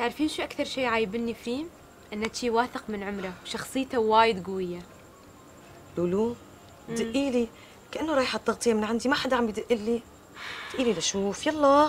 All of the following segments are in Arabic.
تعرفين شو أكثر شيء عايبني فيه؟ إنه شي واثق من عمره وشخصيته وايد قوية. لولو دقيلي كأنه رايحة التغطية من عندي، ما حدا عم يدق لي. دقيلي لشوف يلا.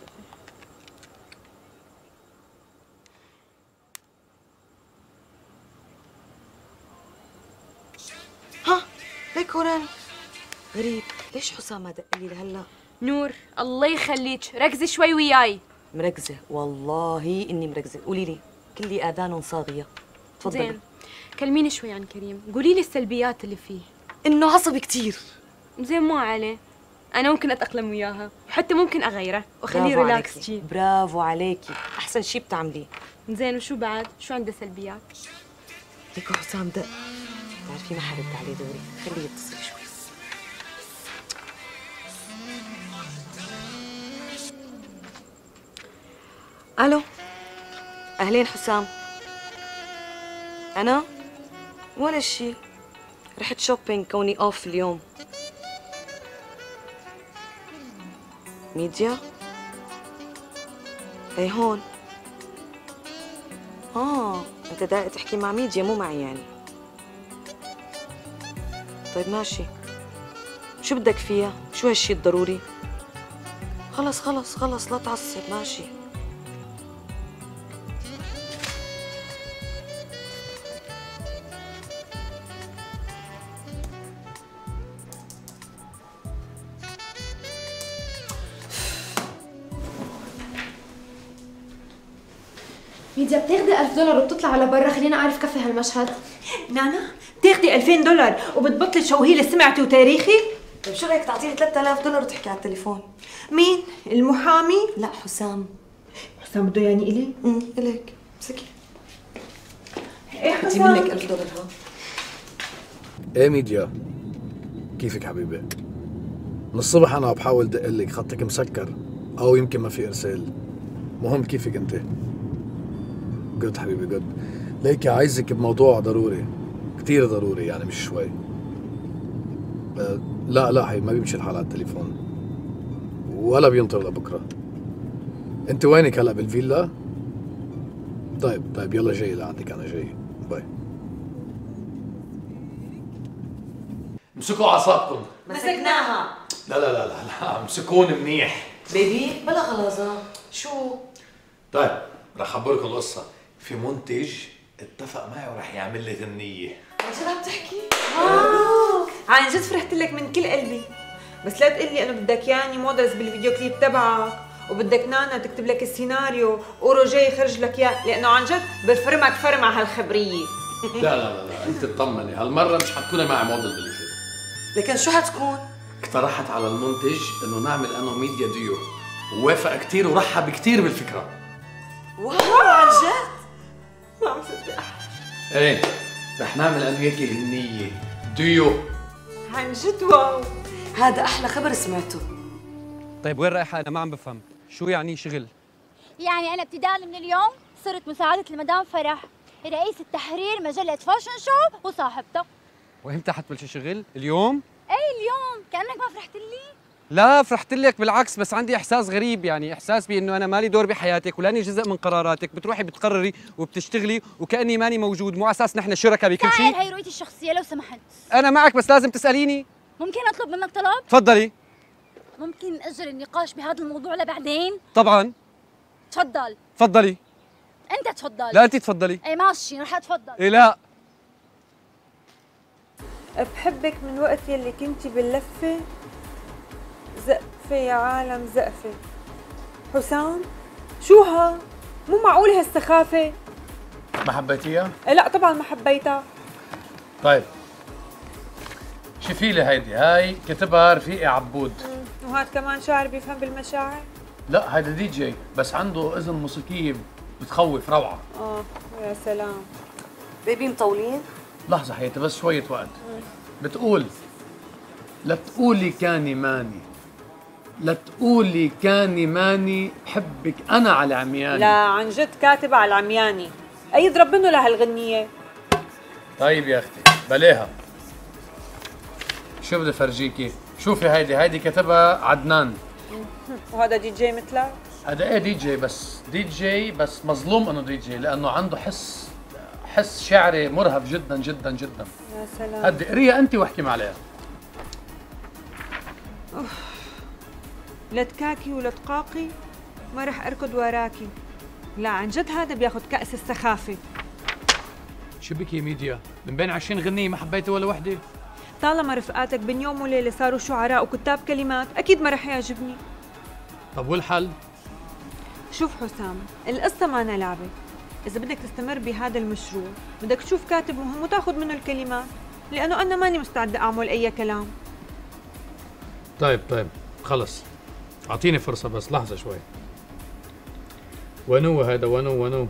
ها ليك هوراني. غريب، ليش حسام ما دق لي لهلا؟ نور الله يخليك ركزي شوي وياي. مركزة والله إني مركزة. قولي لي كلي آذان صاغية. تفضلي. زين كلميني شوي عن كريم، قولي لي السلبيات اللي فيه. إنه عصبي كثير. زين ما عليه، أنا ممكن أتأقلم وياها وحتى ممكن أغيره وأخليه ريلاكس شي. برافو عليكي، أحسن شي بتعمليه. زين وشو بعد؟ شو عنده سلبيات؟ ليكو حسام دق. بتعرفي ما حرد عليه دوري، خليه يتصل شوي. الو اهلين حسام. انا ولا شي، رحت شوبينج كوني اوف اليوم. ميديا اي هون. انت دايق تحكي مع ميديا مو معي يعني. طيب ماشي، شو بدك فيها؟ شو هالشي الضروري؟ خلص خلص خلص لا تعصب. ماشي. ميديا بتاخدي $1000 وبتطلع على برا، خلينا اعرف كفي هالمشهد. نانا بتاخدي $2000 وبتبطلي تشوهي لي سمعتي وتاريخي؟ طيب شو رايك تعطيني $3000 وتحكي على التليفون؟ مين؟ المحامي؟ لا حسام. حسام بده يعني إلي؟ إلك. امسكي. ايه بدي حسام؟ منك $1000 ها. ايه ميديا، كيفك حبيبي؟ من الصبح انا بحاول دق لك، خطك مسكر او يمكن ما في ارسال. مهم كيفك انت؟ جود حبيبي جود. ليكي عايزك بموضوع ضروري، كثير ضروري يعني مش شوي. لا هي ما بيمشي الحال على التليفون ولا بينطر لبكره. انت وينك هلا؟ بالفيلا؟ طيب يلا جاي لعندك، انا جاي. باي. امسكوا اعصابكم. مسكناها. لا امسكون منيح. بيبي بلا غلاظة. شو؟ طيب رح اخبركم القصة. في منتج اتفق معي ورح يعمل لي غنية. عن جد عم تحكي؟ عن جد فرحت لك من كل قلبي، بس لا تقول لي انه بدك ياني مودلز بالفيديو كليب تبعك وبدك نانا تكتب لك السيناريو وروجي يخرج لك اياه، لانه عن جد بفرمك فرمة هالخبرية. لا انت اطمني، هالمرة مش حتكوني معي موديل بالفيلم. لكن شو حتكون؟ اقترحت على المنتج انه نعمل انا وميديا ديو، ووافق كثير ورحب كثير بالفكرة. واو عن جد؟ ما عم صدق. ايه رح نعمل انا وياكي غنية ديو. عن جد واو. هذا أحلى خبر سمعته. طيب وين رايحة؟ أنا ما عم بفهم، شو يعني شغل؟ يعني أنا ابتداء من اليوم صرت مساعدة المدام فرح، رئيس التحرير مجلة فاشن شو وصاحبته. وإمتى حتبلشي شغل؟ اليوم؟ إيه اليوم، كأنك ما فرحت لي؟ لا فرحت لك بالعكس، بس عندي إحساس غريب، يعني إحساس بإنه أنا مالي دور بحياتك ولاني جزء من قراراتك، بتروحي بتقرري وبتشتغلي وكأني ماني موجود، مو على أساس نحن شركاء بكل شيء. هاي رؤيتي الشخصية لو سمحت. أنا معك بس لازم تسأليني. ممكن أطلب منك طلب؟ تفضلي. ممكن نأجل النقاش بهذا الموضوع لبعدين؟ طبعا. تفضل. تفضلي. أنت تفضل. لا أنت تفضلي. إيه ماشي رح أتفضل. إيه لا. بحبك من وقت يلي كنتي باللفة زقفة يا عالم زقفة. حسام شو ها؟ مو معقول هالسخافة. ما حبيتيها؟ لا طبعا ما حبيتها. طيب شوفي لي هاي كتبها رفيقي عبود. وهاد كمان شاعر بيفهم بالمشاعر؟ لا هيدا دي جي بس عنده اذن موسيقية بتخوف روعة. يا سلام. بيبي مطولين؟ لحظة حياتي بس شوية وقت. بتقول لا تقولي كاني ماني، لا تقولي كاني ماني بحبك أنا على عمياني. لا عن جد كاتب على العمياني. يضرب منه لهالغنية. طيب يا أختي بلاها. شو بدي فرجيكي؟ شوفي هيدي كتبها عدنان. وهذا دي جي مثلك؟ هذا ايه دي جي، بس دي جي بس مظلوم انه دي جي، لانه عنده حس شعري مرهف جدا جدا جدا. يا سلام. هدي قريها انت واحكي مع عليها. لا تكاكي ولا تقاقي ما رح اركض وراكي. لا عن جد هذا بياخذ كأس السخافة. شو بك يا ميديا؟ من بين 20 غنية ما حبيتي ولا وحدة؟ طالما رفقاتك بين يوم وليلة صاروا شعراء وكتاب كلمات أكيد ما رح يعجبني. طب والحل؟ شوف حسام، القصة مانا لعبة. إذا بدك تستمر بهذا المشروع بدك تشوف كاتب مهم وتاخذ منه الكلمات، لأنه أنا ماني مستعدة أعمل أي كلام. طيب خلص أعطيني فرصة بس لحظة شوي. ونو هذا ونو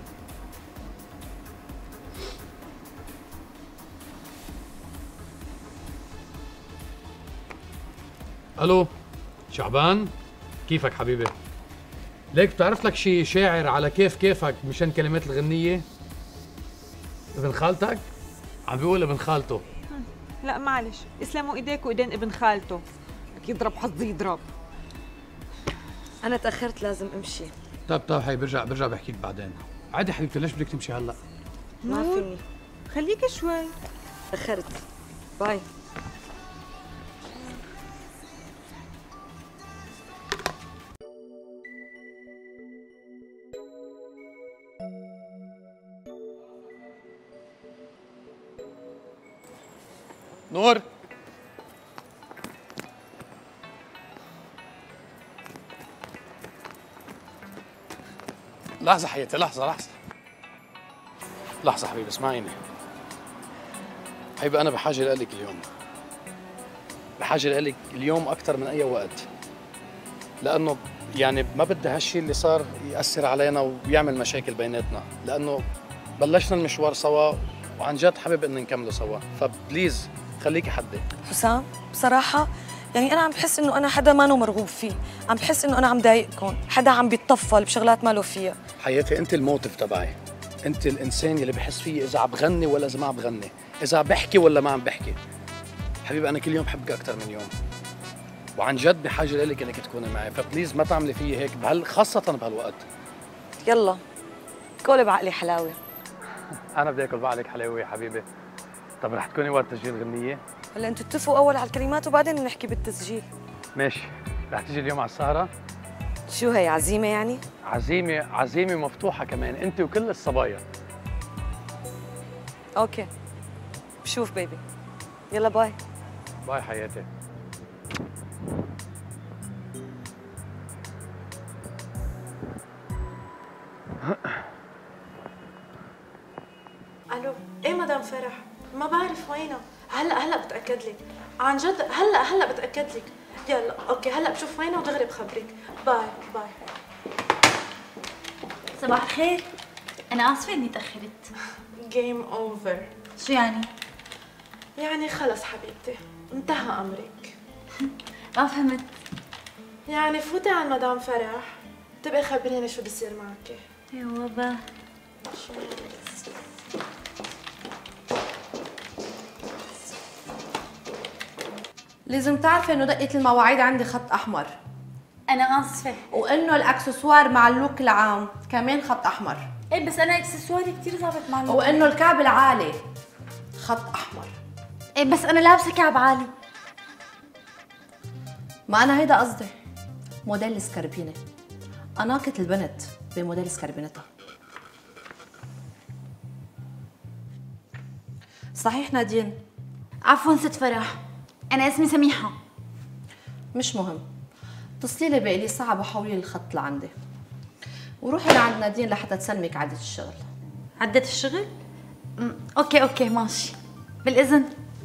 الو شعبان، كيفك حبيبي؟ ليك بتعرف لك شي شاعر على كيفك مشان كلمات الغنية؟ ابن خالتك؟ عم بيقول ابن خالته. لا معلش، اسلموا ايديك وايدين ابن خالته. بدك يضرب حظي يضرب. انا تاخرت لازم امشي. طيب هي برجع بحكي لك بعدين. عادي حبيبتي، ليش بدك تمشي هلا؟ ما فيني، خليك شوي. تاخرت. باي. نور، لحظة حياتي، لحظة حبيبي، اسمعيني حبيبي. أنا بحاجة لك اليوم، بحاجة لك اليوم أكثر من أي وقت، لأنه يعني ما بدي هالشيء اللي صار يأثر علينا ويعمل مشاكل بيناتنا، لأنه بلشنا المشوار سوا وعن جد حابب إن نكمله سوا، فبليز خليكي حدي. حسام بصراحة يعني أنا عم بحس إنه أنا حدا ما مرغوب فيه، عم بحس إنه أنا عم ضايقكم، حدا عم بيتطفل بشغلات ما له فيها. حياتي أنت الموتيف تبعي، أنت الإنسان اللي بحس فيه إذا عم بغني ولا إذا ما عم بغني، إذا عم بحكي ولا ما عم بحكي. حبيبي أنا كل يوم بحبك أكثر من يوم، وعن جد بحاجة لك إنك تكوني معي، فبليز ما تعملي فيي هيك خاصة بهالوقت. يلا كل بعقلي حلاوة. أنا بدي آكل بعقلك حلاوة يا حبيبي. طب رح تكوني وقت تسجيل غنية؟ هلا انتوا اتفقوا اول على الكلمات وبعدين نحكي بالتسجيل. ماشي، رح تيجي اليوم على السهرة؟ شو هي عزيمة يعني؟ عزيمة مفتوحة كمان، انت وكل الصبايا. اوكي بشوف بيبي. يلا باي. باي حياتي. الو، ايه مدام فرح؟ ما بعرف وينها. هلا بتاكد لك، عن جد هلا بتاكد لك. يلا اوكي، هلا بشوف وينها ودغري بخبرك. باي. صباح الخير، أنا آسفة إني تأخرت. جيم اوفر. شو يعني؟ يعني خلص حبيبتي، انتهى امرك. ما فهمت. يعني فوتي على مدام فرح، تبقي خبريني شو بصير معك. ايوه با. لازم تعرفي انه دقة المواعيد عندي خط احمر، أنا آسفة. وانه الاكسسوار مع اللوك العام كمان خط احمر، إيه بس أنا إكسسواري كتير ظابط مع اللوك. وانه الكعب العالي خط احمر. إيه بس أنا لابسة كعب عالي. ما انا هيدا قصدي، موديل السكربينة، أناقة البنت بموديل سكربينتها. صحيح نادين؟ عفوا ست فرح، أنا اسمي سميحة. مش مهم، اتصلي لي بقلي ساعة وحولي لي الخط لعندي، وروحي لعند نادين لحتى تسلمك عدة الشغل. عدة الشغل؟ اوكي ماشي، بالإذن.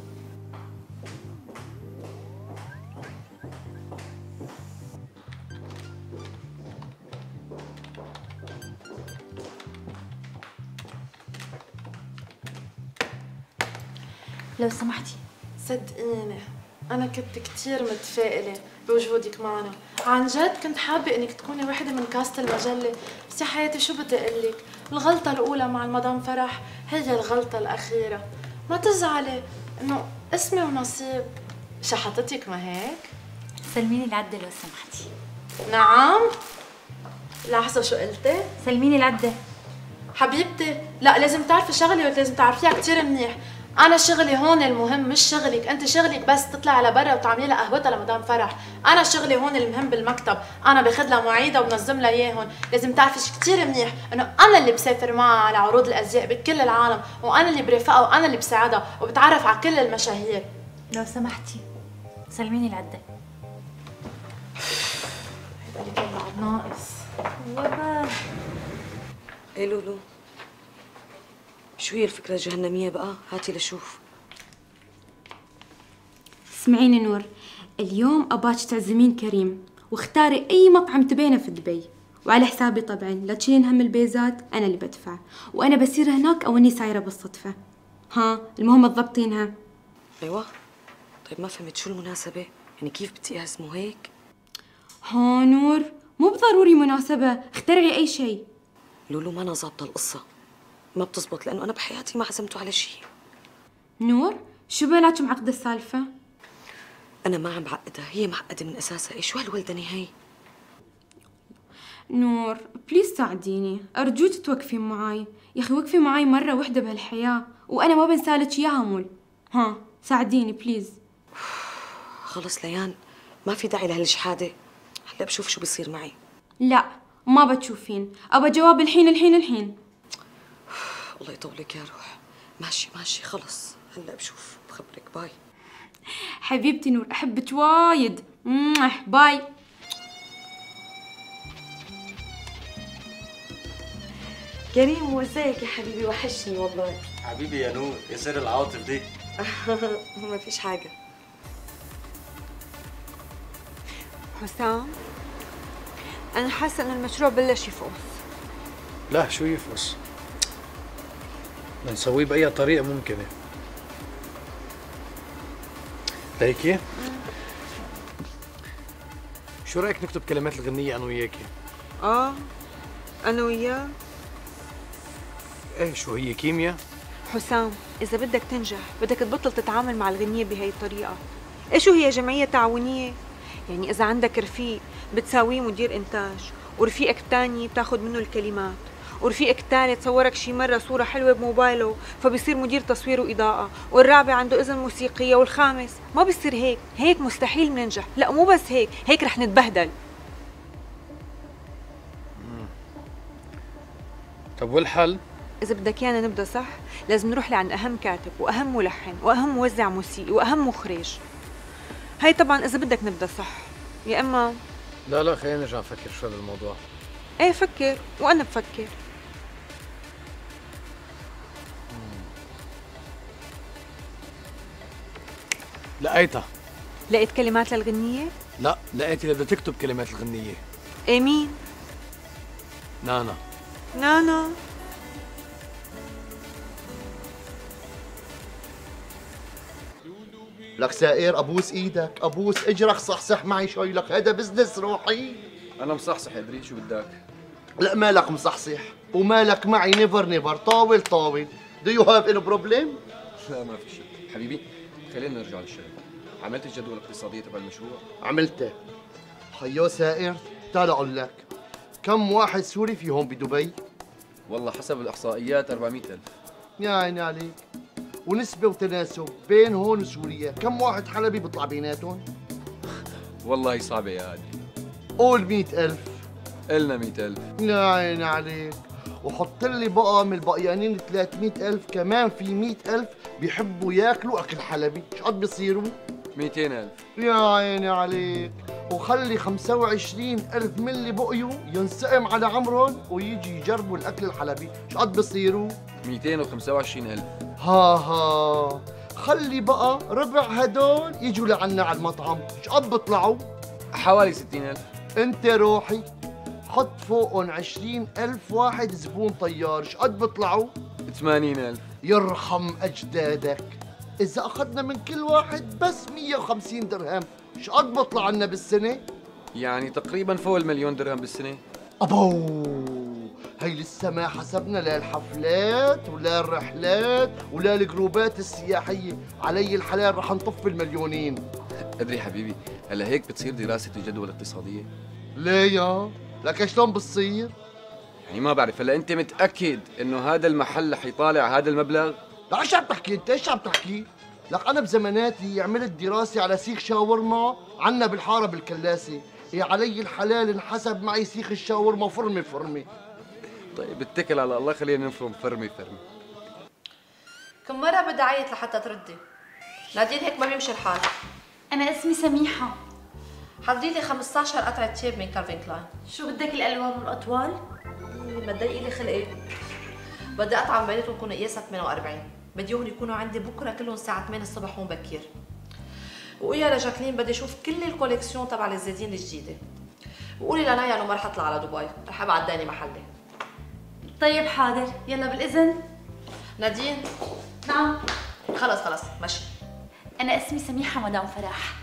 لو سمحتي. صدقيني أنا كنت كتير متفائلة بوجودك معنا، عن جد كنت حابة إنك تكوني وحدة من كاسة المجلة، بس يا حياتي شو بدي أقول لك، الغلطة الأولى مع المدام فرح هي الغلطة الأخيرة، ما تزعلي إنه اسمي ونصيب شحطتك، ما هيك؟ سلميني العدة لو سمحتي. نعم؟ لحظة شو قلتي؟ سلميني العدة. حبيبتي لا لازم تعرفي شغلي ولازم تعرفيها كثير منيح. أنا شغلي هون المهم مش شغلك، أنت شغلك بس تطلعي على برا وتعملي لها قهوتها لمدام فرح، أنا شغلي هون المهم بالمكتب، أنا باخذ لها مواعيدها وبنظم لها إياهم، لازم تعرفي شيء كثير منيح إنه أنا اللي بسافر معها على عروض الأزياء بكل العالم، وأنا اللي برافقها وأنا اللي بساعدها وبتعرف على كل المشاهير. لو سمحتي سلميني العدة. هيدا اللي كان بعد ناقص. يابا ايه لولو، شو هي الفكرة الجهنمية بقى؟ هاتي لشوف. اسمعيني نور، اليوم أباك تعزمين كريم واختاري أي مطعم تبينه في دبي، وعلى حسابي طبعا، لا تشيلين هم البيزات، أنا اللي بدفع، وأنا بصير هناك أو إني سايرة بالصدفة. ها المهم تضبطينها. ايوه. طيب ما فهمت شو المناسبة؟ يعني كيف بدي اعزمه هيك؟ ها نور، مو بضروري مناسبة، اخترعي أي شيء. لولو ما أنا ظابطة القصة، ما بتزبط لأنه أنا بحياتي ما عزمته على شيء. نور شو بالك معقدة السالفة؟ أنا ما عم بعقدها، هي معقدة من أساسها. شو هالولدنة هي؟ نور بليز ساعديني، أرجوك توقفين معاي، يا أخي وقفي معاي مرة واحدة بهالحياة، وأنا ما بنسالك إياها مول. ها ساعديني بليز. خلص ليان، ما في داعي لهالجحادة، هلا بشوف شو بيصير معي. لا ما بتشوفين، أبى جواب الحين الحين الحين. الله يطولك يا روح. ماشي ماشي خلص، هلا بشوف بخبرك. باي حبيبتي نور، أحبك وايد. باي. كريم وازيك يا حبيبي؟ وحشني والله. حبيبي يا نور، ايه سر العواطف دي؟ ما فيش حاجة. حسام، أنا حاسة إنه المشروع بلش يفوز. لا شو يفقس؟ بدنا نسويه بأي طريقة ممكنة. ليكي؟ شو رأيك نكتب كلمات الغنية أنا وياكي؟ أنا وياه؟ إيه شو هي كيمياء؟ حسام، إذا بدك تنجح بدك تبطل تتعامل مع الغنية بهي الطريقة. إيش هي جمعية تعاونية؟ يعني إذا عندك رفيق بتساويه مدير إنتاج، ورفيقك الثاني بتاخد منه الكلمات، ورفيقك الثالث صورك شي مرة صورة حلوة بموبايله فبصير مدير تصوير وإضاءة، والرابع عنده إذن موسيقية، والخامس ما بصير هيك. هيك مستحيل بننجح. لا مو بس هيك، هيك رح نتبهدل. طب والحل؟ إذا بدك إيانا نبدأ صح لازم نروح لعند أهم كاتب وأهم ملحن وأهم موزع موسيقي وأهم مخرج. هاي طبعا إذا بدك نبدأ صح، يا إما لا خلينا نرجع نفكر شو هذا الموضوع. إيه فكر وأنا بفكر. لقيتها. لقيت كلمات للغنية؟ لا لقيت اللي بدها تكتب كلمات الغنية. إيه مين؟ نانا. نانا. لك سائر، ابوس ايدك، ابوس اجرك، صحصح معي شوي، لك هذا بزنس روحي. انا مصحصح ادري شو بدك. لا مالك مصحصح ومالك معي، نيفر طاول. Do you have any problem؟ لا ما في شيء حبيبي، خلينا نرجع للشغل. عملت الجدول الاقتصادية تبع المشروع؟ عملته. خيو سائر، تعال اقول لك، كم واحد سوري في هون بدبي؟ والله حسب الاحصائيات 400,000. يا عيني عليك. ونسبة وتناسب بين هون وسوريا، كم واحد حلبي بيطلع بيناتهم؟ والله صعبة يا عادي. قول 100,000. قلنا 100,000. يا عيني عليك. وحط لي بقى من البقيانين 300,000 كمان، في 100,000 بيحبوا ياكلوا اكل حلبي، شو قد بيصيروا؟ 200,000. يا عيني عليك. وخلي 25,000 من اللي بقيوا ينسقم على عمرهم ويجي يجربوا الاكل الحلبي، شو قد بيصيروا؟ 225,000. ها خلي بقى ربع هدول يجوا لعنا على المطعم، شو قد بيطلعوا؟ حوالي 60,000. انت روحي حط فوقهم 20,000 واحد زبون طيار، شو قد بيطلعوا؟ 80,000. يرحم اجدادك. اذا اخذنا من كل واحد بس 150 درهم، شو قد بيطلع لنا بالسنه؟ يعني تقريبا فوق ال1,000,000 درهم بالسنة. ابو هي لسه ما حسبنا لا الحفلات ولا الرحلات ولا الجروبات السياحية، علي الحلال رح نطف المليونين. ادري حبيبي، هلا هيك بتصير دراسة الجدوى الاقتصادية؟ ليه يا؟ لك شلون بتصير؟ يعني ما بعرف، هلا انت متاكد انه هذا المحل رح يطالع هذا المبلغ؟ لا ايش عم تحكي انت؟ ايش عم تحكي؟ لك انا بزماناتي عملت دراسه على سيخ شاورما عنا بالحاره بالكلاسه، يا علي الحلال انحسب معي سيخ الشاورما فرمه فرمه. طيب اتكل على الله، خلينا نفرم فرمه فرمه. كم مرة بدي أعيط لحتى تردي؟ نادين هيك ما بيمشي الحال. أنا اسمي سميحة. حضري لي 15 قطعة تيب من كالفين كلاين. شو بدك الألوان والأطوال؟ ما تضايقي لي خلقي. بدي أطعم بيناتهم يكونوا قياسها 48. بدي اياهم يكونوا عندي بكرة كلهم الساعة 8 الصبح هون بكير. وقولي لجاكلين بدي أشوف كل الكوليكسيون تبع الزيتين الجديدة. وقولي لنايا إنه ما رح أطلع على دبي، رح أبعد داني محلي. طيب حاضر، يلا بالإذن. نادين. نعم. خلص ماشي. أنا اسمي سميحة مدام فرح.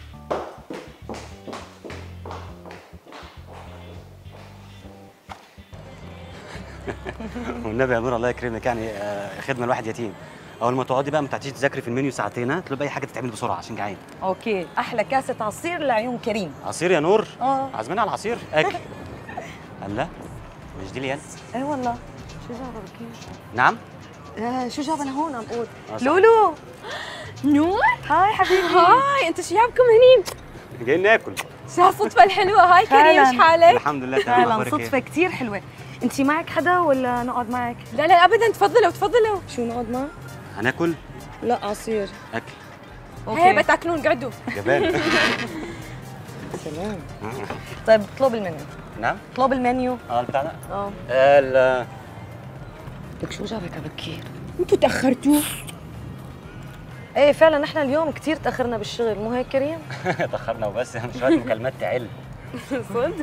والنبي يا نور الله يكرمك، يعني خدمه الواحد يتيم. اول ما تقعدي بقى ما تعطيش تذاكري في المنيو ساعتين، اطلبي اي حاجه تتعمل بسرعه عشان جعان. اوكي، احلى كاسه عصير لعيون كريم. عصير يا نور؟ عازمين على العصير اكل. الله، مش دي ليان؟ اي والله. شو جابها بكير؟ نعم؟ شو جابها لهون عم بقول؟ لولو. نور؟ هاي حبيبي. هاي، انتوا شو جابكم هني؟ جايين ناكل. شو هالصدفة الحلوة هاي كريم، ايش حالك؟ الحمد لله تمام. فعلا صدفة كثير حلوة. انت معك حدا ولا نقعد معك؟ لا ابدا، تفضلوا تفضلوا. شو نقعد معك؟ هناكل؟ لا عصير. اكل. هي بتاكلون قعدوا. جبال. سلام. طيب اطلب المنيو. نعم؟ اطلب المنيو. البتاع ده؟ لك شو جابك بكير؟ انتوا تاخرتوا. ايه فعلا نحن اليوم كثير تاخرنا بالشغل، مو هيك كريم؟ تاخرنا وبس، شويه مكالمات تعل. صدق؟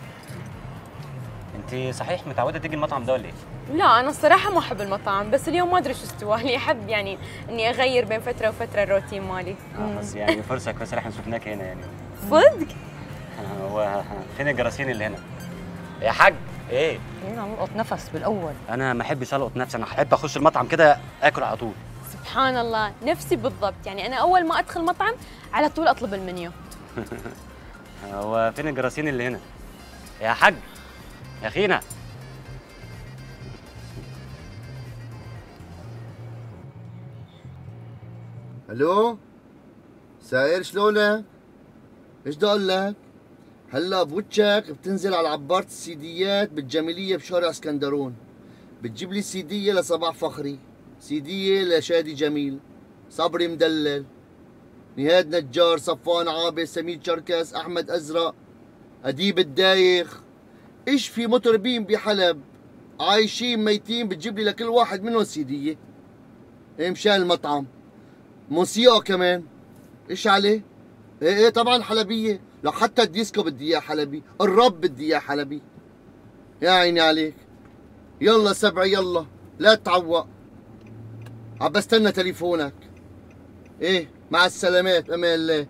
انت صحيح متعوده تيجي المطعم ده ولا ايه؟ لا انا الصراحه ما احب المطاعم، بس اليوم ما ادري شو استوالي، احب يعني اني اغير بين فتره وفتره الروتين مالي. بس يعني فرصه كويسه احنا شفناك هنا يعني. صدق؟ هو فين الجراثيم اللي هنا؟ يا حاج ايه؟ عم نلقط نفس بالاول. انا ما احبش القط نفسي، انا احب اخش المطعم كده اكل على طول. سبحان الله، نفسي بالضبط، يعني انا اول ما ادخل مطعم على طول اطلب المنيو. هو فين الجراثيم اللي هنا؟ يا حاج يا اخينا. الو سائر، شلونك؟ ايش بدي اقول لك؟ هلا بوجهك بتنزل على عبارة السيديات بالجميلية بشارع اسكندرون، بتجيب لي سيدية لصباح فخري، سيدية لشادي جميل، صبري مدلل، نهاد نجار، صفوان عابس، سمير شركس، احمد ازرق، اديب الدايخ. ايش في مطربين بحلب عايشين ميتين بتجيب لي لكل واحد منهم سيدية. ايه مشان المطعم. موسيقى كمان. ايش عليه؟ ايه طبعا حلبية، لو حتى الديسكو بدي اياه حلبي، الرب بدي اياه حلبي. يا عيني عليك. يلا سبعي يلا، لا تتعوق. عم بستنى تليفونك. ايه مع السلامات، امان الله.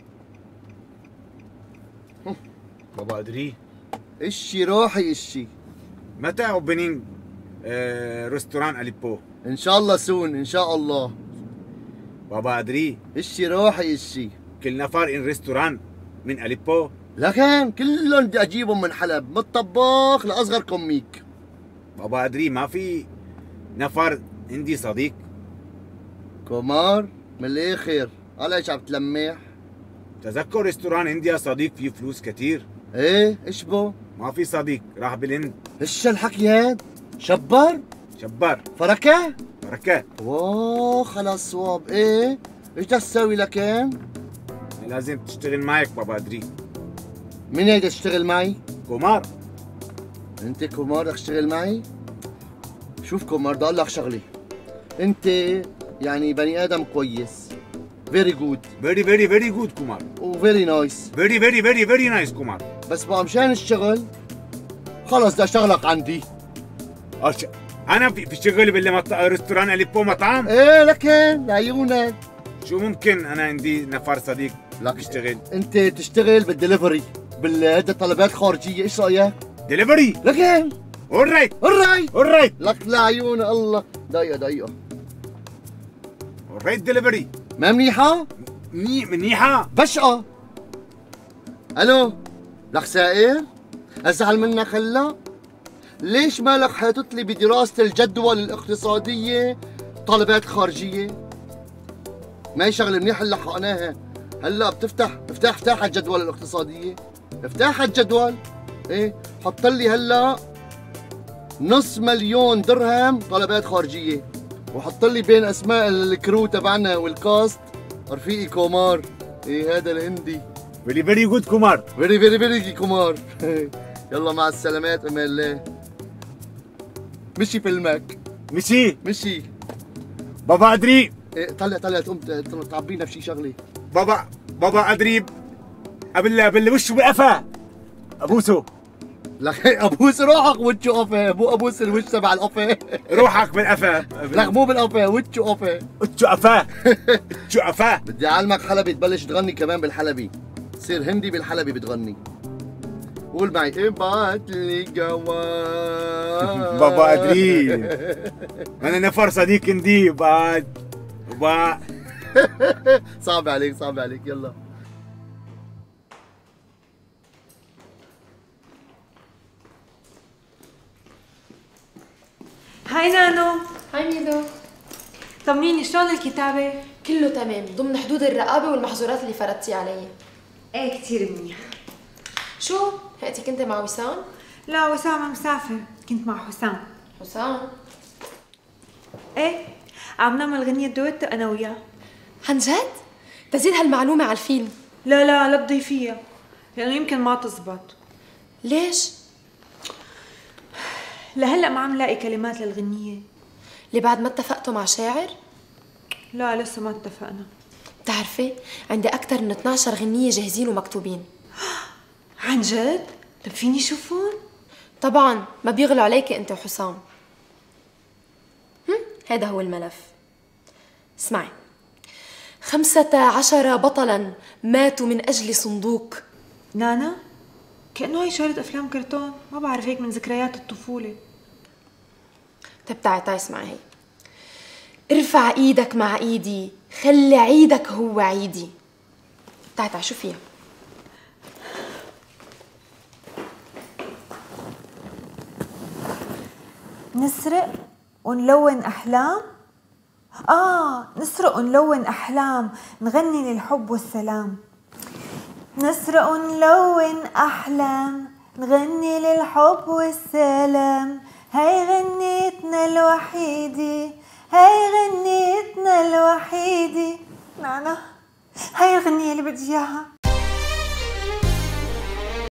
بابا ادري اشي روحي اشي. متى اوبننج ريستوران اليبو؟ ان شاء الله سون ان شاء الله. بابا ادري اشي روحي اشي. كل نفر ان ريستوران من اليبو؟ لكن كلهم بدي اجيبهم من حلب، من الطباخ لاصغر كميك. بابا ادري ما في نفر عندي صديق كومار من الاخر. على ايش عم تلمح؟ تذكر ريستوران عندي صديق فيه فلوس كتير. ايه ايش بو؟ ما في صديق راح بالهند. ايش الحكي هاد؟ شبر فركة اوه خلاص صواب. ايه ايش بدك تسوي لكن؟ لازم تشتغل معك بابا ادري. مين هيدا تشتغل معي؟ كومار. انت كومار بدك تشتغل معي؟ شوف كومار بدي اقول لك شغله، انت يعني بني ادم كويس. فيري جود. فيري جود كومار. وفيري نايس. فيري نايس كومار. بس بقى مشان الشغل خلص بدي اشتغلك عندي. انا في شغل بالريستوران اليبو مطعم؟ ايه لكن لعيونك. شو ممكن انا عندي نفر صديق لك يشتغل؟ انت تشتغل بالدليفري بالهيدا طلبات خارجيه، ايش رايك؟ دليفري؟ لكن اورايت لك لعيون الله. دقيقه اورايت دليفري. ما منيحه؟ منيحه بشقه. الو لك سائر، ازعل منك هلا؟ ليش مالك حاطط لي بدراسة الجدول الاقتصادية طلبات خارجية؟ ما هي شغلة منيحة اللي حقناها. هلا افتح الجدول الاقتصادية، افتح الجدول. ايه حط لي هلا $500,000 درهم طلبات خارجية، وحط لي بين اسماء الكرو تبعنا والكاست رفيقي كومار. ايه هذا الهندي. فيري جود كومار. فيري كومار. يلا مع السلامات امان الله. مشي فيلمك. مشي بابا ادري. إيه طلع تقوم تعبينا بشي شغله. بابا ادري قبل وشه بقفا ابوسه. لك ابوس روحك وجهه قفا، مو ابوس الوش تبع القفا. روحك بالقفا. لك مو بالقفا، وجهه قفا. وجهه قفا. بدي اعلمك حلبي تبلش تغني كمان بالحلبي، تصير هندي بالحلبي بتغني. قول معي ابعت لي جواب. بابا ادري انا نفر صديق هندي بعد. صعب عليك يلا. هاي نانو. هاي ميدو. طمنيني شلون الكتابة؟ كله تمام، ضمن حدود الرقابة والمحظورات اللي فرضتي علي. ايه كثير منيح. شو؟ هاتي كنت مع وسام؟ لا وسام مسافر، كنت مع حسام. حسام؟ ايه عم نعمل غنية دويتو انا وياه. عن جد؟ تزيد هالمعلومة على الفيلم. لا تضيفيها لانه يمكن ما تزبط. ليش؟ لهلا ما عم لاقي كلمات للغنية. اللي بعد ما اتفقتوا مع شاعر؟ لا لسه ما اتفقنا. بتعرفي عندي أكثر من 12 غنية جاهزين ومكتوبين. عن جد؟ طب فيني شوفون؟ طبعا ما بيغلوا عليكي انت وحسام. هذا هو الملف. اسمعي، 15 بطلا ماتوا من أجل صندوق. نانا؟ كأنه هي شارة أفلام كرتون، ما بعرف هيك من ذكريات الطفولة. طب تعي اسمعي هي. ارفع ايدك مع ايدي، خلي عيدك هو عيدي. تعي شو فيها؟ نسرق ونلون أحلام؟ نسرق ونلون أحلام، نغني للحب والسلام. نسرق ونلون أحلام، نغني للحب والسلام. هاي غنيتنا الوحيدة، هاي غنيتنا الوحيدة. نانا هاي الغنية اللي بدي إياها.